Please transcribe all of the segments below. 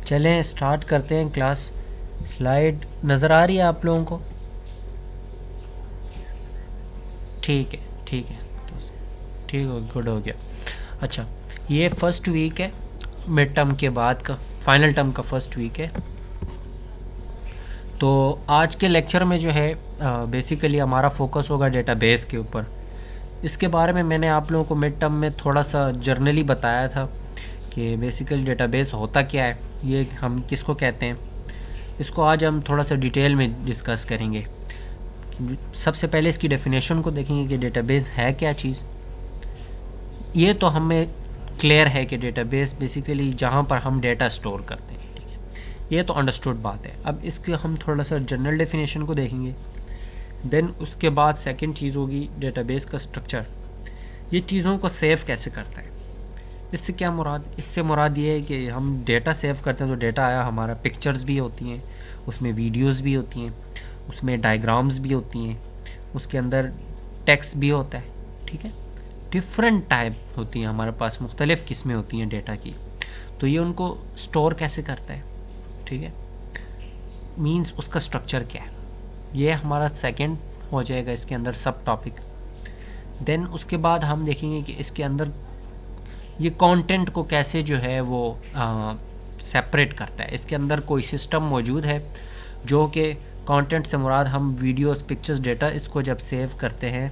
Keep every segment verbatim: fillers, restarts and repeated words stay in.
चलें स्टार्ट करते हैं क्लास। स्लाइड नज़र आ रही है आप लोगों को? ठीक है ठीक है, तो ठीक हो, गुड हो गया। अच्छा, ये फर्स्ट वीक है मिड टर्म के बाद का, फाइनल टर्म का फर्स्ट वीक है। तो आज के लेक्चर में जो है बेसिकली हमारा फोकस होगा डेटाबेस के ऊपर। इसके बारे में मैंने आप लोगों को मिड टर्म में थोड़ा सा जर्नली बताया था कि बेसिकली डेटाबेस होता क्या है, ये हम किसको कहते हैं। इसको आज हम थोड़ा सा डिटेल में डिस्कस करेंगे। सबसे पहले इसकी डेफिनेशन को देखेंगे कि डेटाबेस है क्या चीज़। ये तो हमें क्लियर है कि डेटाबेस बेसिकली जहाँ पर हम डेटा स्टोर करते हैं, ठीक है, ये तो अंडरस्टूड बात है। अब इसके हम थोड़ा सा जनरल डेफिनेशन को देखेंगे। देन उसके बाद सेकंड चीज़ होगी डेटाबेस का स्ट्रक्चर, ये चीज़ों को सेव कैसे करता है। इससे क्या मुराद, इससे मुराद ये है कि हम डेटा सेव करते हैं तो डेटा आया हमारा, पिक्चर्स भी होती हैं उसमें, वीडियोस भी होती हैं उसमें, डायग्राम्स भी होती हैं उसके अंदर, टेक्स्ट भी होता है, ठीक है, डिफरेंट टाइप होती हैं हमारे पास, मुख्तलिफ़ किस्में होती हैं डेटा की। तो ये उनको स्टोर कैसे करता है, ठीक है, मींस उसका स्ट्रक्चर क्या है, ये हमारा सेकंड हो जाएगा इसके अंदर सब टॉपिक। देन उसके बाद हम देखेंगे कि इसके अंदर ये कंटेंट को कैसे जो है वो सेपरेट करता है। इसके अंदर कोई सिस्टम मौजूद है जो कि कंटेंट से मुराद हम वीडियोस, पिक्चर्स, डेटा, इसको जब सेव करते हैं,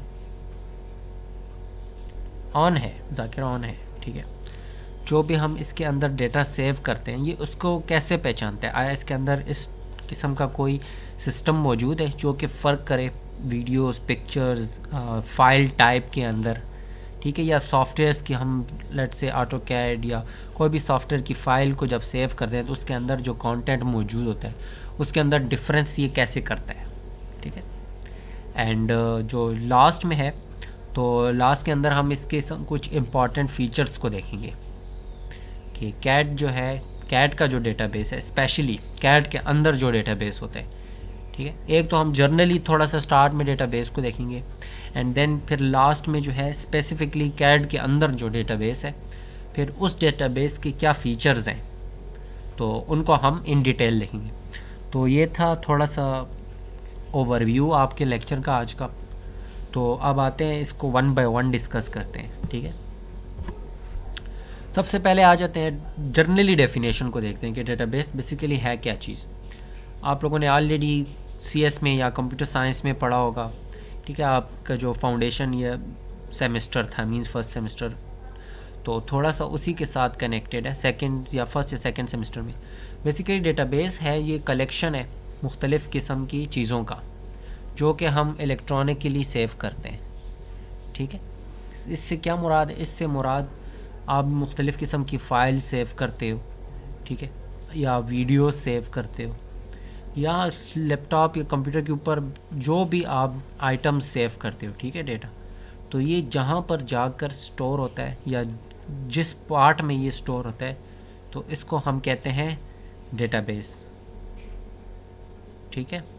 ऑन है जाकिर, ऑन है, ठीक है, जो भी हम इसके अंदर डेटा सेव करते हैं ये उसको कैसे पहचानता है, आया इसके अंदर इस किस्म का कोई सिस्टम मौजूद है जो कि फ़र्क करे वीडियोस, पिक्चर्स, फाइल टाइप के अंदर, ठीक है, या सॉफ्टवेयर्स की हम लेट्स से ऑटो कैड या कोई भी सॉफ्टवेयर की फ़ाइल को जब सेव करते हैं तो उसके अंदर जो कंटेंट मौजूद होता है उसके अंदर डिफरेंस ये कैसे करता है, ठीक है। एंड जो लास्ट में है, तो लास्ट के अंदर हम इसके कुछ इम्पॉर्टेंट फीचर्स को देखेंगे कि कैट जो है, कैट का जो डेटाबेस है, स्पेशली कैट के अंदर जो डेटाबेस होता है, ठीक है, एक तो हम जर्नली थोड़ा सा स्टार्ट में डेटाबेस को देखेंगे एंड देन फिर लास्ट में जो है स्पेसिफिकली कैट के अंदर जो डेटाबेस है, फिर उस डेटाबेस के क्या फ़ीचर्स हैं तो उनको हम इन डिटेल देखेंगे। तो ये था थोड़ा सा ओवरव्यू आपके लेक्चर का आज का। तो अब आते हैं इसको वन बाय वन डिस्कस करते हैं, ठीक है। सबसे पहले आ जाते हैं जर्नली डेफिनेशन को देखते हैं कि डेटाबेस बेसिकली है क्या चीज़। आप लोगों ने ऑलरेडी सी एस में या कंप्यूटर साइंस में पढ़ा होगा, ठीक है, आपका जो फाउंडेशन या सेमेस्टर था, मींस फर्स्ट सेमेस्टर, तो थोड़ा सा उसी के साथ कनेक्टेड है, सेकंड या फर्स्ट या सेकंड सेमेस्टर में। बेसिकली डेटाबेस है ये कलेक्शन है मुख्तलिफ़ किस्म की चीज़ों का जो कि हम इलेक्ट्रॉनिकली सेव करते हैं, ठीक है। इससे क्या मुराद है, इससे मुराद आप मुख्तलिफ़ किस्म की फ़ाइल सेव करते हो, ठीक है, या वीडियो सेव करते हो, या लैपटॉप या कंप्यूटर के ऊपर जो भी आप आइटम सेव करते हो, ठीक है, डेटा, तो ये जहाँ पर जाकर स्टोर होता है या जिस पार्ट में ये स्टोर होता है तो इसको हम कहते हैं डेटाबेस, ठीक है।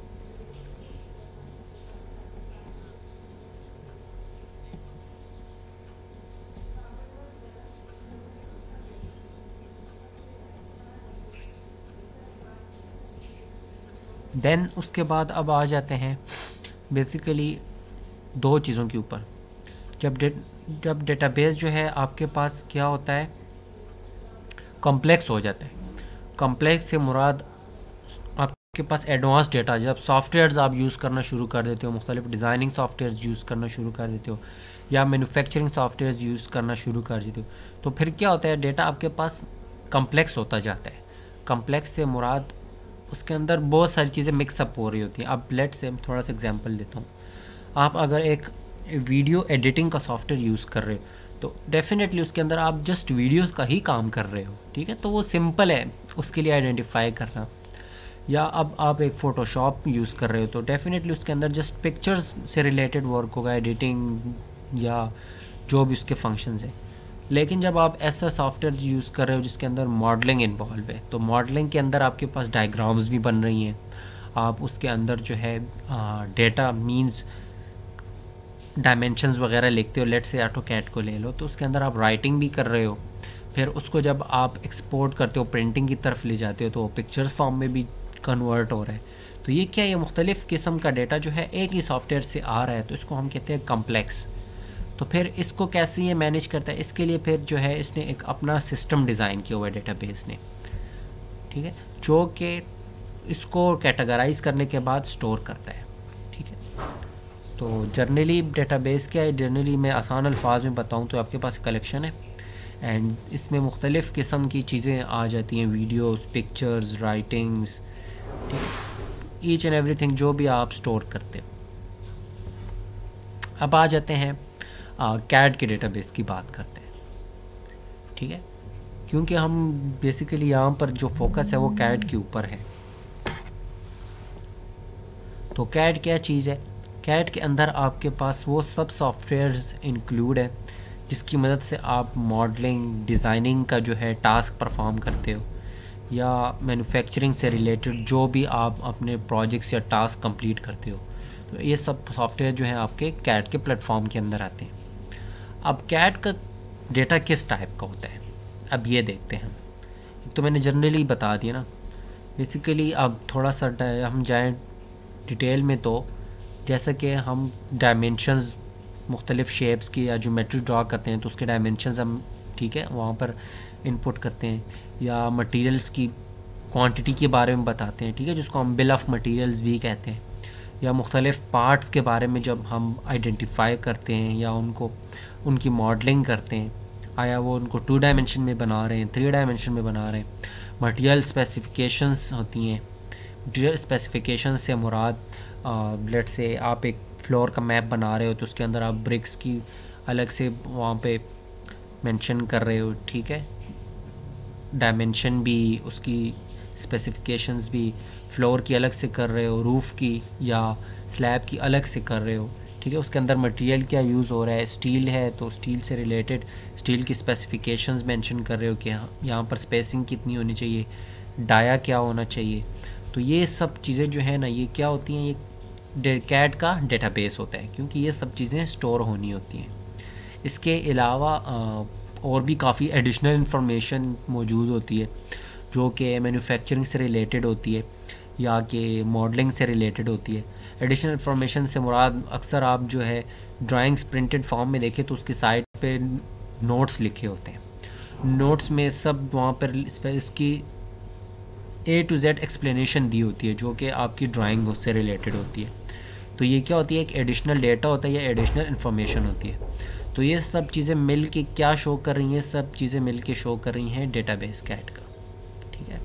देन उसके बाद अब आ जाते हैं बेसिकली दो चीज़ों के ऊपर। जब डे जब डेटाबेस जो है आपके पास क्या होता है, कॉम्प्लेक्स हो जाता है। कॉम्प्लेक्स से मुराद आपके पास एडवांस डेटा, जब सॉफ्टवेयर्स आप यूज़ करना शुरू कर देते हो, मुख्तलिफ डिज़ाइनिंग सॉफ्टवेयर्स यूज़ करना शुरू कर देते हो या मैन्युफैक्चरिंग सॉफ्टवेयर्स यूज़ करना शुरू कर देते हो, तो फिर क्या होता है, डेटा आपके पास कॉम्प्लेक्स होता जाता है। कॉम्प्लेक्स से मुराद उसके अंदर बहुत सारी चीज़ें मिक्सअप हो रही होती हैं। अब लेट से थोड़ा सा एग्जांपल देता हूँ। आप अगर एक वीडियो एडिटिंग का सॉफ्टवेयर यूज़ कर रहे हो तो डेफिनेटली उसके अंदर आप जस्ट वीडियोस का ही काम कर रहे हो, ठीक है, तो वो सिंपल है उसके लिए आइडेंटिफाई करना। या अब आप एक फ़ोटोशॉप यूज़ कर रहे हो तो डेफिनेटली उसके अंदर जस्ट पिक्चर्स से रिलेटेड वर्क होगा, एडिटिंग या जो भी उसके फंक्शंस हैं। लेकिन जब आप ऐसा सॉफ्टवेयर यूज़ कर रहे हो जिसके अंदर मॉडलिंग इन्वॉल्व है, तो मॉडलिंग के अंदर आपके पास डायग्राम्स भी बन रही हैं, आप उसके अंदर जो है डेटा मींस डायमेंशंस वगैरह लिखते हो, लेट से ऑटो कैड को ले लो, तो उसके अंदर आप राइटिंग भी कर रहे हो, फिर उसको जब आप एक्सपोर्ट करते हो, प्रिंटिंग की तरफ ले जाते हो, तो पिक्चर्स फॉर्म में भी कन्वर्ट हो रहा है। तो ये क्या, ये मुख्तलिफ़ किस्म का डेटा जो है एक ही सॉफ्टवेयर से आ रहा है, तो इसको हम कहते हैं कम्प्लेक्स। तो फिर इसको कैसे ये मैनेज करता है, इसके लिए फिर जो है इसने एक अपना सिस्टम डिज़ाइन किया हुआ है डेटाबेस ने, ठीक है, जो कि इसको कैटेगराइज करने के बाद स्टोर करता है, ठीक है। तो जर्नली डेटाबेस क्या है, जर्नली मैं आसान अल्फाज में बताऊं तो आपके पास कलेक्शन है एंड इसमें मुख्तलिफ़ किस्म की चीज़ें आ जाती हैं, वीडियोस, पिक्चर्स, राइटिंग्स, ठीक है, ईच एंड एवरीथिंग जो भी आप स्टोर करते हो। अब आ जाते हैं कैड के डेटाबेस की बात करते हैं, ठीक है, क्योंकि हम बेसिकली यहाँ पर जो फोकस है वो कैड के ऊपर है। तो कैड क्या चीज़ है, कैड के अंदर आपके पास वो सब सॉफ्टवेयर्स इंक्लूड है जिसकी मदद से आप मॉडलिंग, डिज़ाइनिंग का जो है टास्क परफॉर्म करते हो, या मैन्युफैक्चरिंग से रिलेटेड जो भी आप अपने प्रोजेक्ट्स या टास्क कंप्लीट करते हो, तो ये सब सॉफ्टवेयर जो है आपके कैड के प्लेटफॉर्म के अंदर आते हैं। अब कैड का डेटा किस टाइप का होता है, अब ये देखते हैं। एक तो मैंने जनरली बता दिया ना, बेसिकली अब थोड़ा सा हम जाएँ डिटेल में, तो जैसा कि हम डायमेंशंस मुख्तलिफ़ शेप्स की या ज्योमेट्री ड्रा करते हैं तो उसके डायमेंशंस हम, ठीक है, वहाँ पर इनपुट करते हैं, या मटेरियल्स की क्वांटिटी के बारे में बताते हैं, ठीक है, जिसको हम बिल ऑफ मटेरियल्स भी कहते हैं, या मुख्तलिफ़ पार्ट्स के बारे में जब हम आइडेंटिफाई करते हैं या उनको उनकी मॉडलिंग करते हैं, आया वो उनको टू डायमेंशन में बना रहे हैं, थ्री डायमेंशन में बना रहे हैं। मटेरियल स्पेसिफिकेशंस होती हैं, मटेरियल स्पेसिफिकेशन से मुराद लेट से आप एक फ्लोर का मैप बना रहे हो तो उसके अंदर आप ब्रिक्स की अलग से वहाँ पे मेंशन कर रहे हो, ठीक है, डायमेंशन भी, उसकी स्पेसिफिकेशंस भी, फ्लोर की अलग से कर रहे हो, रूफ़ की या स्लैब की अलग से कर रहे हो, ठीक है। उसके अंदर मटेरियल क्या यूज़ हो रहा है, स्टील है तो स्टील से रिलेटेड स्टील की स्पेसिफिकेशंस मेंशन कर रहे हो कि यहाँ पर स्पेसिंग कितनी होनी चाहिए, डाया क्या होना चाहिए। तो ये सब चीज़ें जो है ना, ये क्या होती हैं, ये कैड का डेटाबेस होता है, क्योंकि ये सब चीज़ें स्टोर होनी होती हैं। इसके अलावा और भी काफ़ी एडिशनल इंफॉर्मेशन मौजूद होती है जो कि मैन्युफैक्चरिंग से रिलेटेड होती है या कि मॉडलिंग से रिलेटेड होती है। एडिशनल इंफॉर्मेशन से मुराद अक्सर आप जो है ड्राइंग्स प्रिंटेड फॉर्म में देखें तो उसकी साइड पे नोट्स लिखे होते हैं, नोट्स में सब वहाँ पर इसकी ए टू जेड एक्सप्लेनेशन दी होती है जो कि आपकी ड्राइंग उससे रिलेटेड होती है। तो ये क्या होती है, एक एडिशनल डेटा होता है या एडिशनल इन्फॉर्मेशन होती है। तो ये सब चीज़ें मिल के क्या शो कर रही हैं, सब चीज़ें मिल के शो कर रही हैं डेटाबेस कैड का, ठीक है।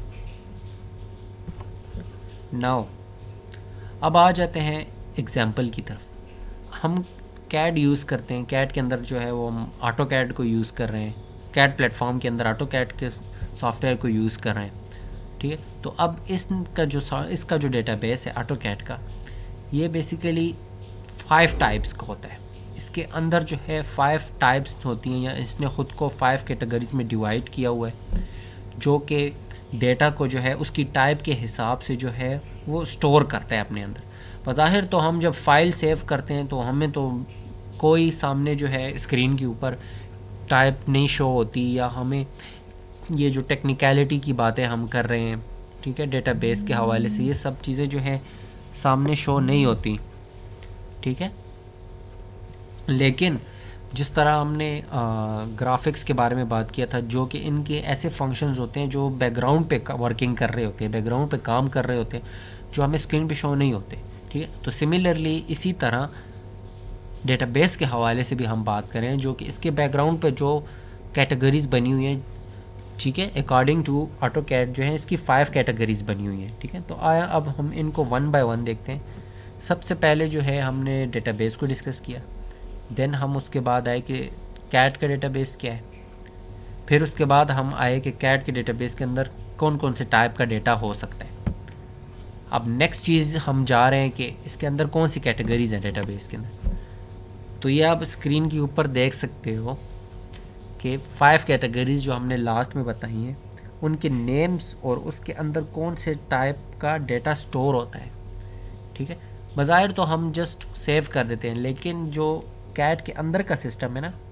नाउ अब आ जाते हैं एग्जाम्पल की तरफ। हम कैड यूज़ करते हैं, कैड के अंदर जो है वो हम ऑटो कैड को यूज़ कर रहे हैं, कैड प्लेटफॉर्म के अंदर ऑटो कैड के सॉफ्टवेयर को यूज़ कर रहे हैं, ठीक है। तो अब इसका जो इसका जो डेटाबेस है ऑटो कैड का, ये बेसिकली फाइव टाइप्स का होता है। इसके अंदर जो है फाइव टाइप्स होती हैं, या इसने ख़ुद को फाइव कैटेगरीज में डिवाइड किया हुआ है, जो कि डेटा को जो है उसकी टाइप के हिसाब से जो है वो स्टोर करता है अपने अंदर। बज़ाहिर तो हम जब फाइल सेव करते हैं तो हमें तो कोई सामने जो है स्क्रीन के ऊपर टाइप नहीं शो होती, या हमें ये जो टेक्निकलिटी की बातें हम कर रहे हैं, ठीक है, डेटाबेस के हवाले से, ये सब चीज़ें जो हैं सामने शो नहीं होती, ठीक है। लेकिन जिस तरह हमने ग्राफिक्स के बारे में बात किया था, जो कि इनके ऐसे फंक्शंस होते हैं जो बैकग्राउंड पे वर्किंग कर रहे होते हैं, बैकग्राउंड पे काम कर रहे होते हैं, जो हमें स्क्रीन पे शो नहीं होते, ठीक है। तो सिमिलरली इसी तरह डेटाबेस के हवाले से भी हम बात करें, जो कि इसके बैकग्राउंड पे जो कैटेगरीज बनी हुई हैं, ठीक है, अकॉर्डिंग टू ऑटो कैड जो है इसकी फाइव कैटेगरीज बनी हुई हैं, ठीक है। तो आया अब हम इनको वन बाय वन देखते हैं। सबसे पहले जो है हमने डेटाबेस को डिस्कस किया, देन हम उसके बाद आए कि कैड का डेटाबेस क्या है, फिर उसके बाद हम आए कि कैड के डेटाबेस के अंदर कौन कौन से टाइप का डेटा हो सकता है। अब नेक्स्ट चीज़ हम जा रहे हैं कि इसके अंदर कौन सी कैटेगरीज हैं डेटाबेस के अंदर। तो ये आप स्क्रीन के ऊपर देख सकते हो कि फाइव कैटेगरीज जो हमने लास्ट में बताई हैं, उनके नेम्स और उसके अंदर कौन से टाइप का डेटा स्टोर होता है, ठीक है। बज़ाहिर तो हम जस्ट सेव कर देते हैं, लेकिन जो कैड के अंदर का सिस्टम है ना,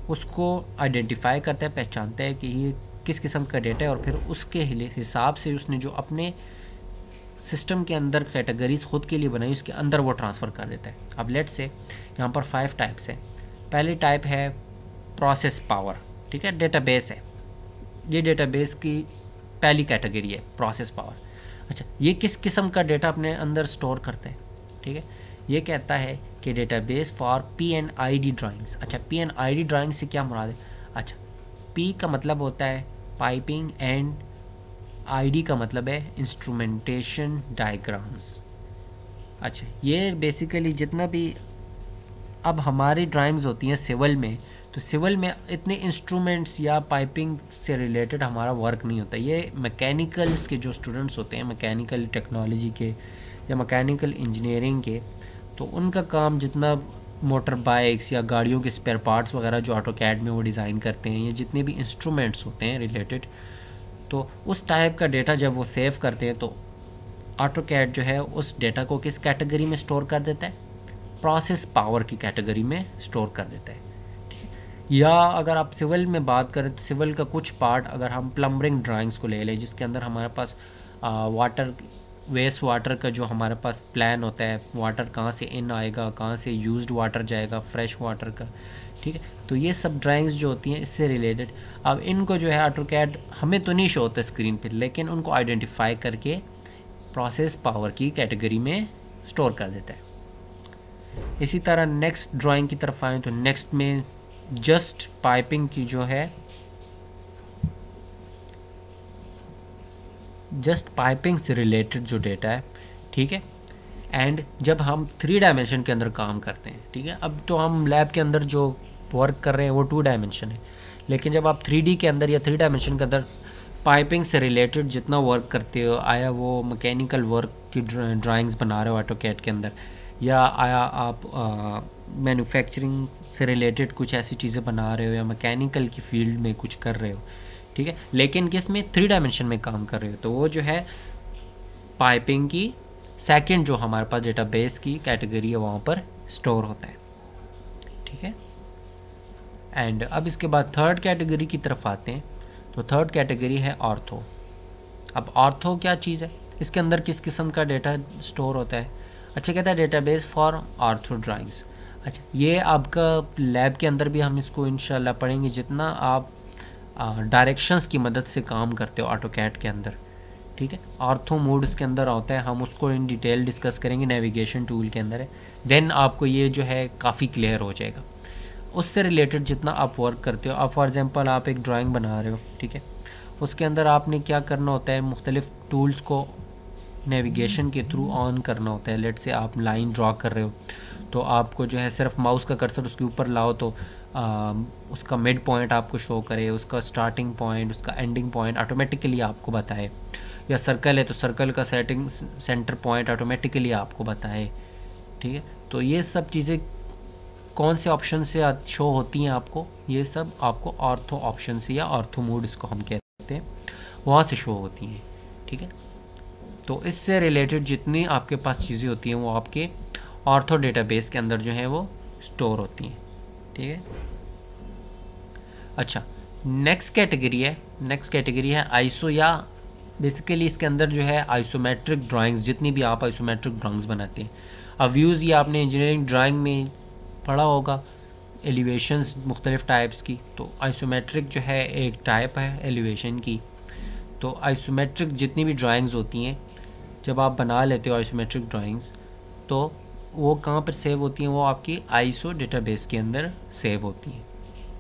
उसको आइडेंटिफाई करता है, पहचानता है कि ये किस किस्म का डेटा है, और फिर उसके हिसाब से उसने जो अपने सिस्टम के अंदर कैटेगरीज खुद के लिए बनाई उसके अंदर वो ट्रांसफ़र कर देता है। अब लेट्स से यहाँ पर फाइव टाइप्स हैं। पहली टाइप है प्रोसेस पावर, ठीक है, डेटाबेस है, ये डेटाबेस की पहली कैटेगरी है प्रोसेस पावर। अच्छा, ये किस किस्म का डेटा अपने अंदर स्टोर करते हैं, ठीक है, ये कहता है कि database for P and I D drawings. अच्छा, P and I D drawing से क्या मुराद है? अच्छा, पी का मतलब होता है पाइपिंग एंड आईडी का मतलब है इंस्ट्रूमेंटेशन डायग्राम्स। अच्छा, ये बेसिकली जितना भी अब हमारी ड्राइंग्स होती हैं सिविल में, तो सिविल में इतने इंस्ट्रूमेंट्स या पाइपिंग से रिलेटेड हमारा वर्क नहीं होता। ये मैकेनिकल्स के जो स्टूडेंट्स होते हैं, मैकेनिकल टेक्नोलॉजी के या मैकेनिकल इंजीनियरिंग के, तो उनका काम जितना मोटर बाइक्स या गाड़ियों के स्पेयर पार्ट्स वगैरह जो ऑटोकैड में वो डिज़ाइन करते हैं, ये जितने भी इंस्ट्रूमेंट्स होते हैं रिलेटेड, तो उस टाइप का डेटा जब वो सेव करते हैं तो ऑटोकैड जो है उस डेटा को किस कैटेगरी में स्टोर कर देता है? प्रोसेस पावर की कैटेगरी में स्टोर कर देता है। या अगर आप सिविल में बात करें तो सिविल का कुछ पार्ट, अगर हम प्लम्बरिंग ड्राइंग्स को ले लें जिसके अंदर हमारे पास आ, वाटर वेस्ट वाटर का जो हमारे पास प्लान होता है, वाटर कहाँ से इन आएगा, कहाँ से यूज्ड वाटर जाएगा, फ्रेश वाटर का, ठीक है, तो ये सब ड्राइंग्स जो होती हैं इससे रिलेटेड, अब इनको जो है ऑटोकैड हमें तो नहीं शो होता स्क्रीन पर, लेकिन उनको आइडेंटिफाई करके प्रोसेस पावर की कैटेगरी में स्टोर कर देता है। इसी तरह नेक्स्ट ड्राइंग की तरफ आएँ तो नेक्स्ट में जस्ट पाइपिंग की जो है, जस्ट पाइपिंग से रिलेटेड जो डेटा है, ठीक है, एंड जब हम थ्री डायमेंशन के अंदर काम करते हैं, ठीक है, अब तो हम लैब के अंदर जो वर्क कर रहे हैं वो टू डायमेंशन है, लेकिन जब आप थ्री डी के अंदर या थ्री डायमेंशन के अंदर पाइपिंग से रिलेटेड जितना वर्क करते हो, आया वो मैकेनिकल वर्क की ड्राइंग्स बना रहे हो ऑटोकैड के अंदर, या आया आप मैन्युफैक्चरिंग से रिलेटेड कुछ ऐसी चीज़ें बना रहे हो या मैकेनिकल की फील्ड में कुछ कर रहे हो, ठीक है, लेकिन किस में थ्री डायमेंशन में काम कर रहे हो, तो वो जो है पाइपिंग की सेकंड जो हमारे पास डेटाबेस की कैटेगरी है वहाँ पर स्टोर होता है, ठीक है। एंड अब इसके बाद थर्ड कैटेगरी की तरफ आते हैं, तो थर्ड कैटेगरी है ऑर्थो। अब ऑर्थो क्या चीज़ है, इसके अंदर किस किस्म का डेटा स्टोर होता है? अच्छा, कहता है डेटाबेस फॉर ऑर्थो ड्राइंग्स। अच्छा, ये आपका लैब के अंदर भी हम इसको इंशाल्लाह पढ़ेंगे, जितना आप डायरेक्शंस की मदद से काम करते हो ऑटोकैड के अंदर, ठीक है, ऑर्थो मोड इसके अंदर होता है, हम उसको इन डिटेल डिस्कस करेंगे, नेविगेशन टूल के अंदर है, देन आपको ये जो है काफ़ी क्लियर हो जाएगा। उससे रिलेटेड जितना आप वर्क करते हो, आप फॉर एग्जांपल आप एक ड्राइंग बना रहे हो, ठीक है, उसके अंदर आपने क्या करना होता है, मुख्तलिफ़ टूल्स को नेविगेशन के थ्रू ऑन करना होता है। लेट से आप लाइन ड्रॉ कर रहे हो तो आपको जो है सिर्फ माउस का कर्सर उसके ऊपर लाओ तो आ, उसका मिड पॉइंट आपको शो करे, उसका स्टार्टिंग पॉइंट, उसका एंडिंग पॉइंट ऑटोमेटिकली आपको बताए, या सर्कल है तो सर्कल का सेटिंग सेंटर पॉइंट ऑटोमेटिकली आपको बताए, ठीक है। तो ये सब चीज़ें कौन से ऑप्शन से शो होती हैं आपको, ये सब आपको ऑर्थो ऑप्शन से या ऑर्थो मोड इसको हम कहते हैं, वहाँ से शो होती हैं, ठीक है। तो इससे रिलेटेड जितनी आपके पास चीज़ें होती हैं वो आपके ऑर्थो डेटाबेस के अंदर जो है वो स्टोर होती हैं, ठीक है। अच्छा, नेक्स्ट कैटेगरी है, नेक्स्ट कैटेगरी है आईसो, या बेसिकली इसके अंदर जो है आइसोमेट्रिक ड्राइंग्स, जितनी भी आप आइसोमेट्रिक ड्राइंग्स बनाते हैं। अब व्यूज़ ये आपने इंजीनियरिंग ड्राइंग में पढ़ा होगा, एलिवेशंस मुख्तलिफ़ टाइप्स की, तो आइसोमेट्रिक जो है एक टाइप है एलिवेशन की। तो आइसोमेट्रिक जितनी भी ड्राइंग्स होती हैं, जब आप बना लेते हो आइसोमेट्रिक ड्राइंग्स, तो वो कहाँ पर सेव होती हैं, वो आपकी आईसो डेटाबेस के अंदर सेव होती हैं।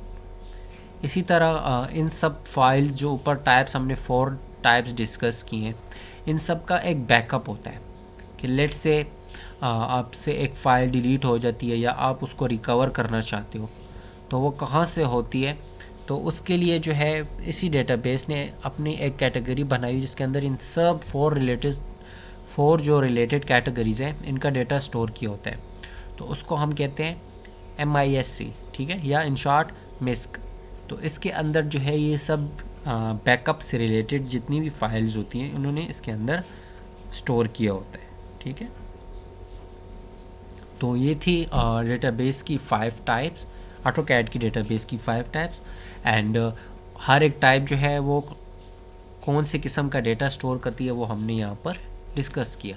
इसी तरह इन सब फाइल्स जो ऊपर टाइप्स हमने फोर टाइप्स डिस्कस किए हैं, इन सब का एक बैकअप होता है कि लेट से आपसे एक फ़ाइल डिलीट हो जाती है या आप उसको रिकवर करना चाहते हो, तो वो कहाँ से होती है, तो उसके लिए जो है इसी डेटाबेस ने अपनी एक कैटेगरी बनाई जिसके अंदर इन सब फोर रिलेटेड फोर जो रिलेटेड कैटेगरीज़ हैं इनका डेटा स्टोर किया होता है। तो उसको हम कहते हैं एम आई एस सी, ठीक है, या इन शॉर्ट मिस्क। तो इसके अंदर जो है ये सब बैकअप से रिलेटेड जितनी भी फाइल्स होती हैं उन्होंने इसके अंदर स्टोर किया होता है, ठीक है। तो ये थी डेटाबेस की फाइव टाइप्स। ऑटोकैड की डेटाबेस की फाइव टाइप्स, एंड हर एक टाइप जो है वो कौन से किस्म का डेटा स्टोर करती है वो हमने यहाँ पर डिस्कस किया।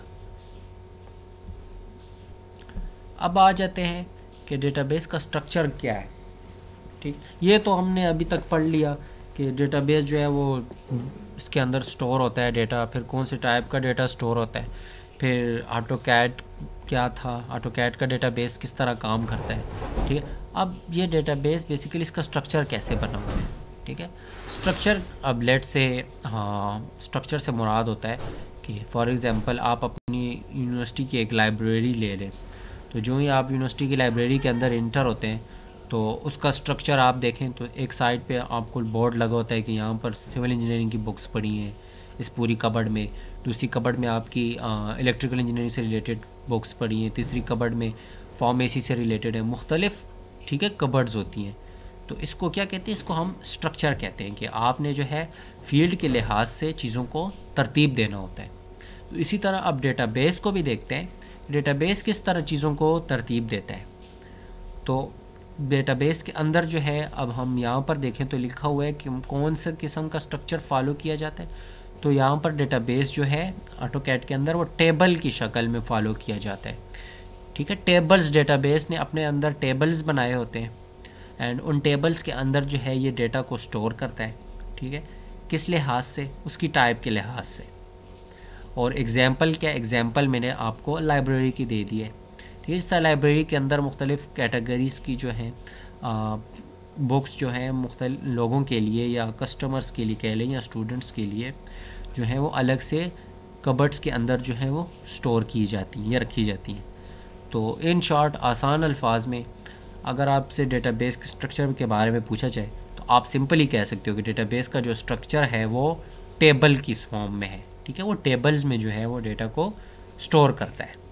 अब आ जाते हैं कि डेटाबेस का स्ट्रक्चर क्या है। ठीक, ये तो हमने अभी तक पढ़ लिया कि डेटाबेस जो है वो इसके अंदर स्टोर होता है डेटा, फिर कौन से टाइप का डेटा स्टोर होता है, फिर ऑटोकैड क्या था, ऑटोकैड का डेटाबेस किस तरह काम करता है। ठीक है, अब ये डेटाबेस बेसिकली इसका स्ट्रक्चर कैसे बना हुआ है। ठीक है, स्ट्रक्चर, अब लेट से, हाँ, स्ट्रक्चर से मुराद होता है कि फॉर एग्ज़ाम्पल आप अपनी यूनिवर्सिटी की एक लाइब्रेरी ले लें, तो जो ही आप यूनिवर्सिटी की लाइब्रेरी के अंदर इंटर होते हैं तो उसका स्ट्रक्चर आप देखें तो एक साइड पे आपको बोर्ड लगा होता है कि यहाँ पर सिविल इंजीनियरिंग की बुक्स पड़ी हैं इस पूरी कबर्ड में, दूसरी कबर्ड में आपकी इलेक्ट्रिकल इंजीनियरिंग से रिलेटेड बुक्स पड़ी हैं, तीसरी कबर्ड में फार्मेसी से रिलेटेड है, मुख्तलिफ, ठीक है, कबर्ड्स होती हैं। तो इसको क्या कहते हैं, इसको हम स्ट्रक्चर कहते हैं कि आपने जो है फील्ड के लिहाज से चीज़ों को तरतीब देना होता है। तो इसी तरह अब डेटाबेस को भी देखते हैं, डेटाबेस किस तरह चीज़ों को तरतीब देता है। तो डेटाबेस के अंदर जो है, अब हम यहाँ पर देखें तो लिखा हुआ है कि कौन से किस्म का स्ट्रक्चर फॉलो किया जाता है। तो यहाँ पर डेटाबेस जो है ऑटोकैड के अंदर वो टेबल की शक्ल में फ़ॉलो किया जाता है। ठीक है, टेबल्स, डेटाबेस ने अपने अंदर टेबल्स बनाए होते हैं एंड उन टेबल्स के अंदर जो है ये डेटा को स्टोर करता है। ठीक है, किस लिहाज से, उसकी टाइप के लिहाज से। और एग्ज़ाम्पल क्या, एग्ज़ाम्पल मैंने आपको लाइब्रेरी की दे दी है। ठीक है, इस लाइब्रेरी के अंदर मुख्तलिफ़ कैटेगरीज़ की जो हैं बुक्स जो हैं मुख्तलिफ लोगों के लिए या कस्टमर्स के लिए कह लें या स्टूडेंट्स के लिए जो है वो अलग से कबर्ड्स के अंदर जो है वो स्टोर की जाती हैं या रखी जाती हैं। तो इन शॉर्ट, आसान अल्फाज में अगर आपसे डेटाबेस के स्ट्रक्चर के बारे में पूछा जाए तो आप सिंपली कह सकते हो कि डेटाबेस का जो स्ट्रक्चर है वो टेबल की फॉर्म में है। ठीक है, वो टेबल्स में जो है वो डेटा को स्टोर करता है।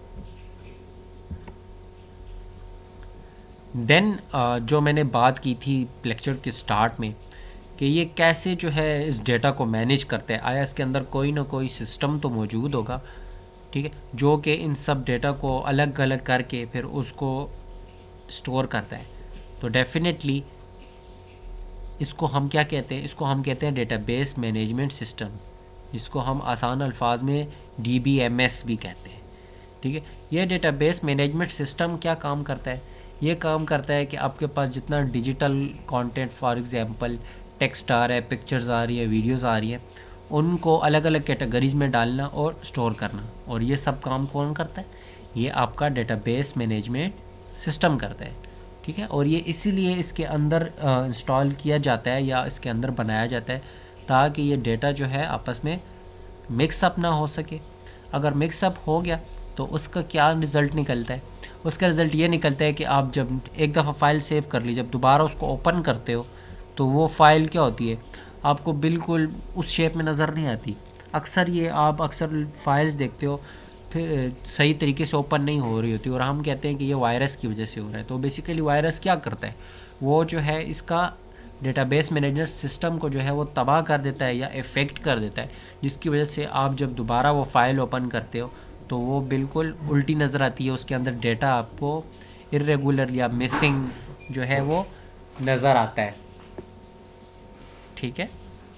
देन uh, जो मैंने बात की थी लेक्चर के स्टार्ट में कि ये कैसे जो है इस डेटा को मैनेज करते हैं, आया इसके अंदर कोई ना कोई सिस्टम तो मौजूद होगा। ठीक है, जो कि इन सब डेटा को अलग अलग करके फिर उसको स्टोर करता है। तो डेफिनेटली इसको हम क्या कहते हैं, इसको हम कहते हैं डेटाबेस मैनेजमेंट सिस्टम, जिसको हम आसान अल्फाज में डी बी एम एस भी कहते हैं। ठीक है, ये डेटाबेस मैनेजमेंट सिस्टम क्या काम करता है, ये काम करता है कि आपके पास जितना digital content, for example text आ रहा है, पिक्चर्स आ रही है, वीडियोस आ रही है, उनको अलग अलग कैटेगरीज में डालना और स्टोर करना, और ये सब काम कौन करता है, ये आपका डेटाबेस मैनेजमेंट सिस्टम करता है। ठीक है, और ये इसीलिए इसके अंदर इंस्टॉल किया जाता है या इसके अंदर बनाया जाता है ताकि ये डेटा जो है आपस में मिक्सअप ना हो सके। अगर मिक्सअप हो गया तो उसका क्या रिज़ल्ट निकलता है, उसका रिज़ल्ट ये निकलता है कि आप जब एक दफ़ा फ़ाइल सेव कर ली, जब दोबारा उसको ओपन करते हो तो वो फ़ाइल क्या होती है, आपको बिल्कुल उस शेप में नज़र नहीं आती। अक्सर ये आप अक्सर फाइल्स देखते हो फिर सही तरीके से ओपन नहीं हो रही होती और हम कहते हैं कि ये वायरस की वजह से हो रहा है। तो बेसिकली वायरस क्या करता है, वो जो है इसका डेटाबेस मैनेजमेंट सिस्टम को जो है वो तबाह कर देता है या इफ़ेक्ट कर देता है, जिसकी वजह से आप जब दोबारा वो फ़ाइल ओपन करते हो तो वो बिल्कुल उल्टी नज़र आती है, उसके अंदर डेटा आपको इर्रेगुलर या मिसिंग जो है वो नज़र आता है। ठीक है,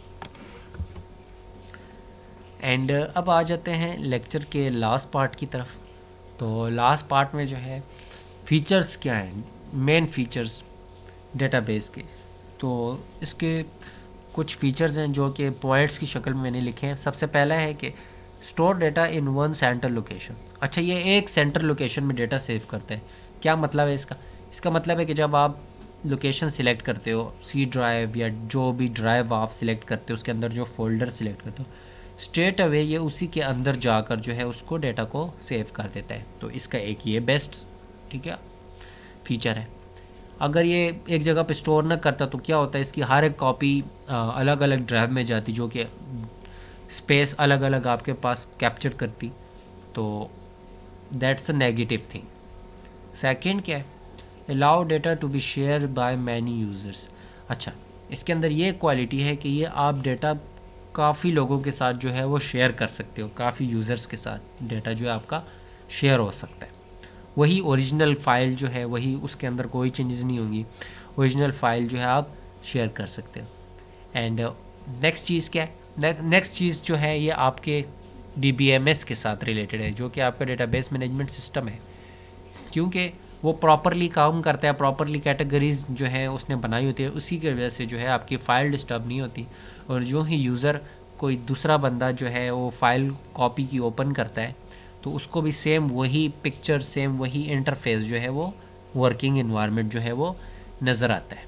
एंड अब आ जाते हैं लेक्चर के लास्ट पार्ट की तरफ। तो लास्ट पार्ट में जो है फीचर्स क्या हैं, मेन फीचर्स डेटाबेस के। तो इसके कुछ फीचर्स हैं जो कि पॉइंट्स की शक्ल में मैंने लिखे हैं। सबसे पहला है कि store data in one center location. अच्छा, ये एक सेंटर लोकेशन में डेटा सेव करता है। क्या मतलब है इसका, इसका मतलब है कि जब आप लोकेशन सिलेक्ट करते हो, सी ड्राइव या जो भी ड्राइव आप सिलेक्ट करते हो उसके अंदर जो फोल्डर सिलेक्ट करते हो, स्ट्रेट अवे ये उसी के अंदर जाकर जो है उसको डेटा को सेव कर देता है। तो इसका एक ये बेस्ट, ठीक है, फीचर है। अगर ये एक जगह पे स्टोर ना करता तो क्या होता है, इसकी हर एक कॉपी अलग अलग ड्राइव में जाती जो कि स्पेस अलग अलग आपके पास कैप्चर करती। तो that's a negative thing. Second क्या है, allow data to be share by many users. अच्छा, इसके अंदर ये क्वालिटी है कि ये आप डेटा काफ़ी लोगों के साथ जो है वो शेयर कर सकते हो, काफ़ी यूज़र्स के साथ डेटा जो है आपका शेयर हो सकता है। वही ओरिजिनल फ़ाइल जो है वही, उसके अंदर कोई चेंजेस नहीं होंगी, ओरिजिनल फ़ाइल जो है आप शेयर कर सकते हो। एंड नेक्स्ट चीज़ क्या है, नेक्स्ट चीज़ जो है ये आपके डी बी एम एस के साथ रिलेटेड है, जो कि आपका डेटाबेस मैनेजमेंट सिस्टम है, क्योंकि वो प्रॉपरली काम करता है, प्रॉपरली कैटेगरीज जो है उसने बनाई होती है, उसी की वजह से जो है आपकी फ़ाइल डिस्टर्ब नहीं होती। और जो ही यूज़र कोई दूसरा बंदा जो है वो फ़ाइल कॉपी की ओपन करता है तो उसको भी सेम वही पिक्चर, सेम वही इंटरफेस जो है वो वर्किंग इन्वायरमेंट जो है वो नज़र आता है।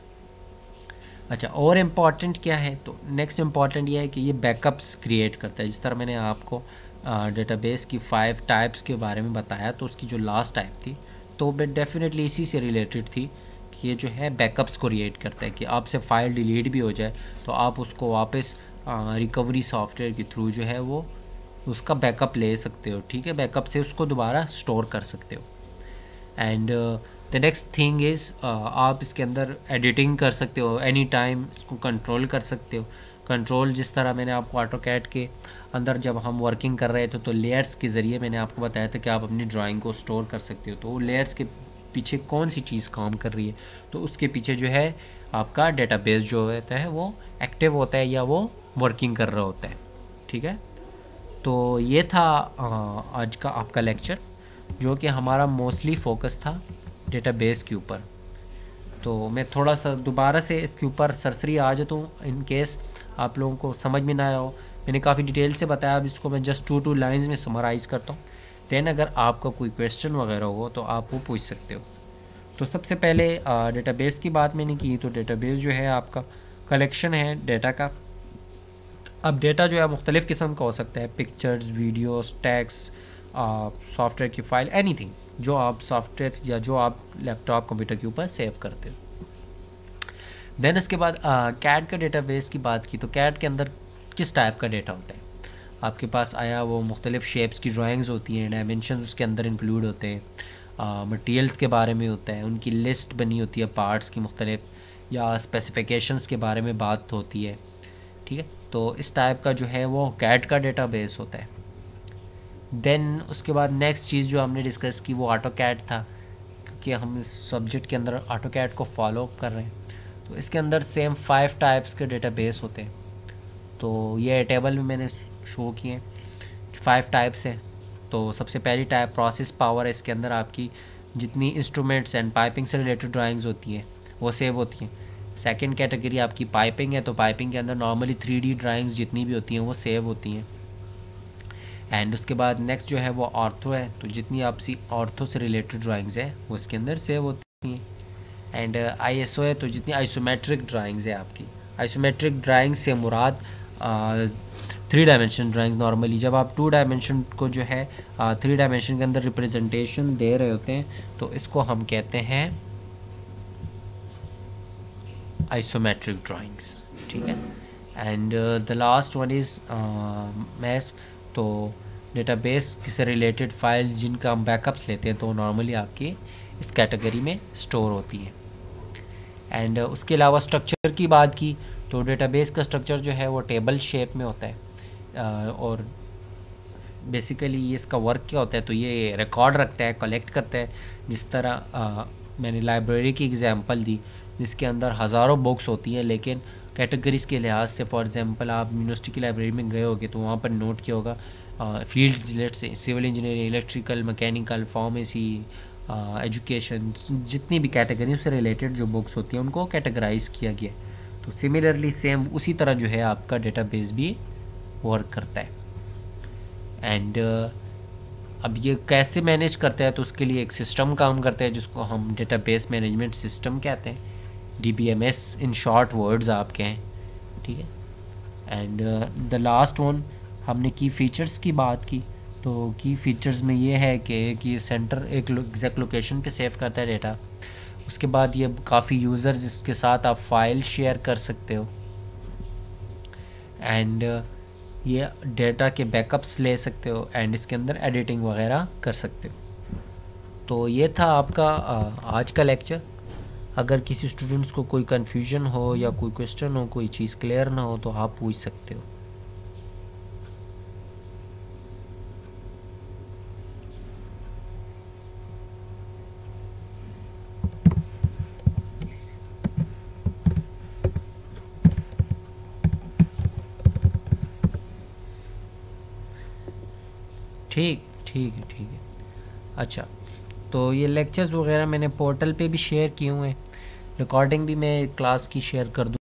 अच्छा, और इम्पॉर्टेंट क्या है, तो नेक्स्ट इम्पॉर्टेंट ये है कि ये बैकअप्स क्रिएट करता है। जिस तरह मैंने आपको डेटाबेस की फाइव टाइप्स के बारे में बताया, तो उसकी जो लास्ट टाइप थी तो डेफिनेटली इसी से रिलेटेड थी कि ये जो है बैकअप्स को क्रिएट करता है कि आपसे फ़ाइल डिलीट भी हो जाए तो आप उसको वापस रिकवरी सॉफ्टवेयर के थ्रू जो है वो उसका बैकअप ले सकते हो। ठीक है, बैकअप से उसको दोबारा स्टोर कर सकते हो। And the next thing is आप इसके अंदर एडिटिंग कर सकते हो, एनी टाइम इसको कंट्रोल कर सकते हो। कंट्रोल जिस तरह मैंने आपको ऑटोकैड के अंदर जब हम वर्किंग कर रहे थे तो लेयर्स के ज़रिए मैंने आपको बताया था कि आप अपनी ड्राइंग को स्टोर कर सकते हो। तो लेयर्स के पीछे कौन सी चीज़ काम कर रही है, तो उसके पीछे जो है आपका डेटाबेस जो होता है वो एक्टिव होता है या वो वर्किंग कर रहा होता है। ठीक है, तो ये था आज का आपका लेक्चर, जो कि हमारा मोस्टली फोकस था डेटाबेस के ऊपर। तो मैं थोड़ा सा दोबारा से इसके ऊपर सरसरी आ जाता हूँ इन केस आप लोगों को समझ में ना आया हो। मैंने काफ़ी डिटेल से बताया, अब इसको मैं जस्ट टू टू लाइंस में समराइज़ करता हूँ। दैन अगर आपका कोई क्वेश्चन वगैरह हो तो आप वो पूछ सकते हो। तो सबसे पहले डेटाबेस की बात मैंने की, तो डेटाबेस जो है आपका कलेक्शन है डेटा का। अब डेटा जो है मुख्तलिफ़ किस्म का हो सकता है, पिक्चर्स, वीडियोस, टेक्स्ट, सॉफ्टवेयर की फ़ाइल, एनीथिंग जो आप सॉफ्टवेयर या जो आप लैपटॉप कंप्यूटर के ऊपर सेव करते हो। देन इसके बाद कैड का डेटाबेस की बात की, तो कैड के अंदर किस टाइप का डेटा होता है आपके पास आया, वो मुख्तलिफ़ शेप्स की ड्राइंग्स होती हैं, डायमेंशंस उसके अंदर इंक्लूड होते हैं, मटेरियल्स के बारे में होता है, उनकी लिस्ट बनी होती है पार्ट्स की मुख्तलिफ, या स्पेसिफिकेशंस के बारे में बात होती है। ठीक है, तो इस टाइप का जो है वो कैड का डेटाबेस होता है। देन उसके बाद नेक्स्ट चीज़ जो हमने डिस्कस की वो ऑटो कैड था, क्योंकि हम इस सब्जेक्ट के अंदर ऑटो कैड को फॉलो कर रहे हैं। तो इसके अंदर सेम फाइव टाइप्स के डेटाबेस होते हैं। तो ये टेबल में मैंने शो किए फाइव टाइप्स हैं। तो सबसे पहली टाइप प्रोसेस पावर है, इसके अंदर आपकी जितनी इंस्ट्रूमेंट्स एंड पाइपिंग से रिलेटेड ड्राइंग्स होती हैं वो सेव होती हैं। सेकंड कैटेगरी आपकी पाइपिंग है, तो पाइपिंग के अंदर नॉर्मली थ्री डी ड्राइंग्स जितनी भी होती हैं वो सेव होती हैं। एंड उसके बाद नेक्स्ट जो है वो ऑर्थो है, तो जितनी आपसी ऑर्थो से रिलेटेड ड्राइंग्स हैं वो इसके अंदर सेव होती हैं। एंड आई एस ओ है, तो जितनी आइसोमेट्रिक ड्राइंग्स है आपकी, आइसोमेट्रिक ड्राइंग से मुराद थ्री डायमेंशन ड्राइंग्स। नॉर्मली जब आप टू डायमेंशन को जो है थ्री डायमेंशन के अंदर रिप्रेजेंटेशन दे रहे होते हैं तो इसको हम कहते हैं आइसोमेट्रिक ड्राइंग्स। ठीक है, and the last one is mask, तो डेटाबेस से रिलेटेड फाइल्स जिनका हम बैकअप्स लेते हैं तो नॉर्मली आपकी इस कैटेगरी में स्टोर होती है। एंड uh, उसके अलावा स्ट्रक्चर की बात की, तो डेटाबेस का स्ट्रक्चर जो है वो टेबल शेप में होता है। uh, और बेसिकली इसका वर्क क्या होता है, तो ये रिकॉर्ड रखता है, कलेक्ट करता है। जिस तरह uh, मैंने लाइब्रेरी की एग्जांपल दी जिसके अंदर हज़ारों बुक्स होती हैं, लेकिन कैटेगरीज़ के लिहाज से, फॉर एग्जांपल आप यूनिवर्सिटी की लाइब्रेरी में गए होगे तो वहाँ पर नोट किया होगा फील्ड रिलेटेड से civil engineering, electrical, mechanical, pharmacy, education, जितनी भी कैटेगरी से रिलेटेड जो बुक्स होती हैं उनको कैटेगराइज किया गया। तो सिमिलरली सेम उसी तरह जो है आपका डेटाबेस भी वर्क करता है। एंड uh, अब ये कैसे मैनेज करता है, तो उसके लिए एक सिस्टम काम करता है जिसको हम डेटाबेस मैनेजमेंट सिस्टम कहते हैं, D B M S in short words आप कहें। ठीक है, एंड द लास्ट वन हमने की फ़ीचर्स की बात की, तो की फ़ीचर्स में ये है कि कि सेंटर एक एग्जैक्ट लोकेशन पे सेव करता है डेटा। उसके बाद ये काफ़ी यूज़र्स जिसके साथ आप फाइल शेयर कर सकते हो, एंड uh, ये डेटा के बैकअप्स ले सकते हो, एंड इसके अंदर एडिटिंग वगैरह कर सकते हो। तो ये था आपका uh, आज का लेक्चर। अगर किसी स्टूडेंट्स को कोई कन्फ्यूजन हो या कोई क्वेश्चन हो, कोई चीज़ क्लियर ना हो तो आप पूछ सकते हो। ठीक ठीक है ठीक है। अच्छा, तो ये लेक्चर्स वगैरह मैंने पोर्टल पे भी शेयर किए हुए हैं, रिकॉर्डिंग भी मैं क्लास की शेयर कर दूँ।